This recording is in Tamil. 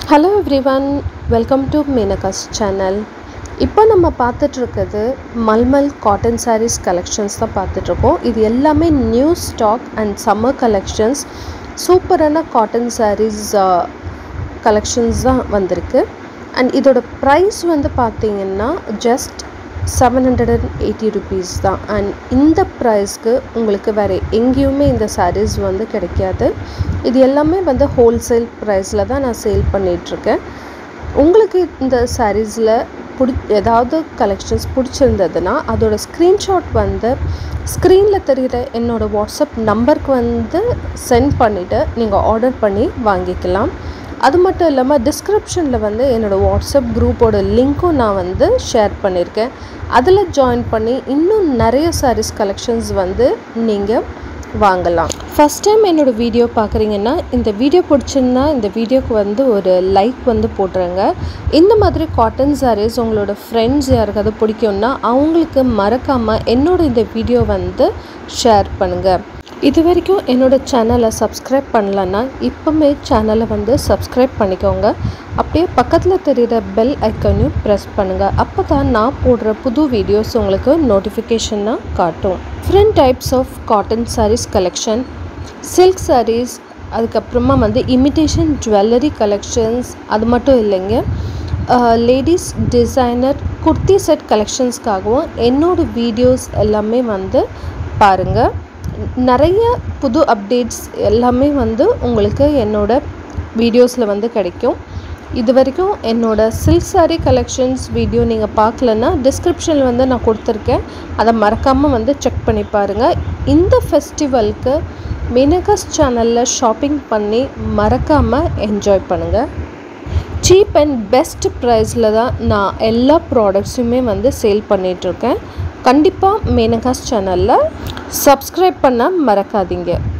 Hello everyone, welcome to Menaka's channel. இப்போ நம்ம பார்த்துட்டு இருக்குது மல்மல் காட்டன் sarees collections தான் பார்த்துட்டு இருக்கோம். இது எல்லாமே new stock and summer collections. சூப்பரான காட்டன் sarees collections தான் வந்திருக்கு. அண்ட் இதோட ப்ரைஸ் வந்து பார்த்தீங்கன்னா ஜஸ்ட் 780 rupees தான். அண்ட் இந்த ப்ரைஸ்க்கு உங்களுக்கு வேறு எங்கேயுமே இந்த sarees வந்து கிடைக்காது. இது எல்லாமே வந்து ஹோல்சேல் ப்ரைஸில் தான் நான் சேல் பண்ணிகிட்ருக்கேன். உங்களுக்கு இந்த sareesல ஏதாவது கலெக்ஷன்ஸ் பிடிச்சிருந்ததுன்னா அதோட ஸ்க்ரீன்ஷாட் வந்து ஸ்க்ரீனில் தெரிகிற என்னோடய வாட்ஸ்அப் நம்பருக்கு வந்து சென்ட் பண்ணிவிட்டு நீங்கள் ஆர்டர் பண்ணி வாங்கிக்கலாம். அது மட்டும் இல்லாமல் டிஸ்கிரிப்ஷனில் வந்து என்னோடய வாட்ஸ்அப் குரூப்போட லிங்க்கும் நான் வந்து ஷேர் பண்ணியிருக்கேன். அதில் ஜாயின் பண்ணி இன்னும் நிறைய sarees கலெக்ஷன்ஸ் வந்து நீங்கள் வாங்கலாம். ஃபஸ்ட் டைம் என்னோடய வீடியோ பார்க்குறீங்கன்னா இந்த வீடியோ பிடிச்சிருந்தா இந்த வீடியோக்கு வந்து ஒரு லைக் வந்து போட்டுருங்க. இந்த மாதிரி காட்டன் sarees உங்களோட ஃப்ரெண்ட்ஸ் யாருக்காவது பிடிக்கும்னா அவங்களுக்கு மறக்காமல் இந்த வீடியோ வந்து ஷேர் பண்ணுங்கள். இது வரைக்கும் என்னோடய சேனலை சப்ஸ்கிரைப் பண்ணலன்னா இப்போமே சேனலை வந்து சப்ஸ்கிரைப் பண்ணிக்கோங்க. அப்படியே பக்கத்தில் தெரிகிற பெல் ஐக்கானையும் ப்ரெஸ் பண்ணுங்கள். அப்போ தான் நான் போடுற புது வீடியோஸ் உங்களுக்கு நோட்டிஃபிகேஷனாக காட்டும். Different types of cotton sarees collection, silk sarees, அதுக்கப்புறமா வந்து இமிட்டேஷன் ஜுவல்லரி கலெக்ஷன்ஸ், அது மட்டும் இல்லைங்க லேடிஸ் டிசைனர் குர்த்தி செட் கலெக்ஷன்ஸ்க்காகவும் என்னோடய வீடியோஸ் எல்லாமே வந்து பாருங்கள். நிறைய புது அப்டேட்ஸ் எல்லாமே வந்து உங்களுக்கு என்னோடய வீடியோஸில் வந்து கிடைக்கும். இது வரைக்கும் என்னோடய சில்க் saree கலெக்ஷன்ஸ் வீடியோ நீங்கள் பார்க்கலன்னா டிஸ்கிரிப்ஷனில் வந்து நான் கொடுத்துருக்கேன். அதை மறக்காமல் வந்து செக் பண்ணி பாருங்கள். இந்த ஃபெஸ்டிவலுக்கு மீனகாஸ் சேனலில் ஷாப்பிங் பண்ணி மறக்காமல் என்ஜாய் பண்ணுங்கள். சீப் அண்ட் பெஸ்ட் ப்ரைஸில் தான் நான் எல்லா ப்ராடக்ட்ஸுமே வந்து சேல் பண்ணிகிட்ருக்கேன். கண்டிப்பாக மீனகாஸ் சேனலில் சப்ஸ்கிரைப் பண்ண மறக்காதீங்க.